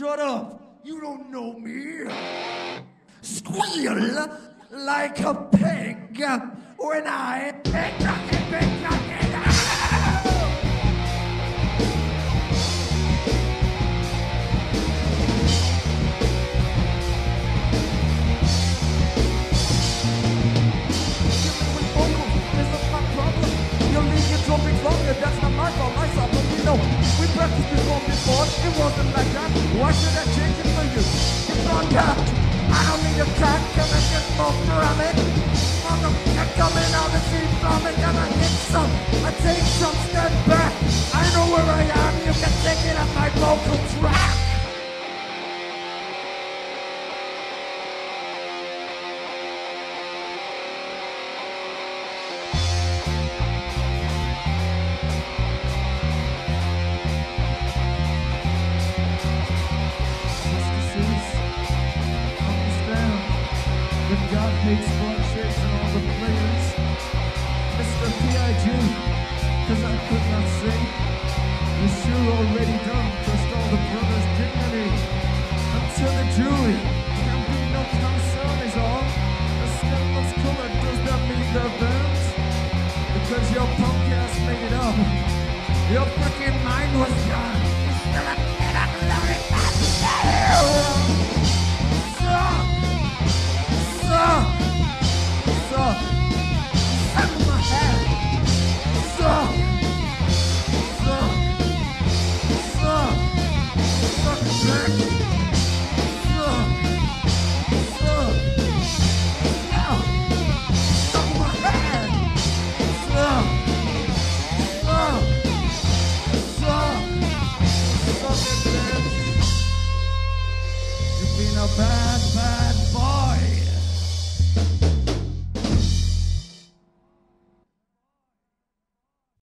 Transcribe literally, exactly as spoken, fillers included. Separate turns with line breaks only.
Shut up. You don't know me. Squeal like a pig when I pick it, pick it.
That's not my fault, I saw what we know. We practiced this one before, it wasn't like that. Why should I change it for you?
It's on top. I don't need a cut, cause I get more from it. Motherfucker coming out the sea from it, and I get some. I take some step back. I know where I am, you can take it off my vocal track.
God hates bullshit and all the players. Mister P I G, cause I could not sing. The sure already done, trust all the brothers' dignity. Until the jury, can be no concern is all. The skin looks colored, does that mean they're banned? Because your punk ass made it up. Your fucking mind was gone. Suck! Suck! Suck my head! Suck! Suck! Suck! Suck it back! Suck! Suck! Ow! Suck my head! Suck! Suck! Suck! Suck it, bitch! You've been a bad, bad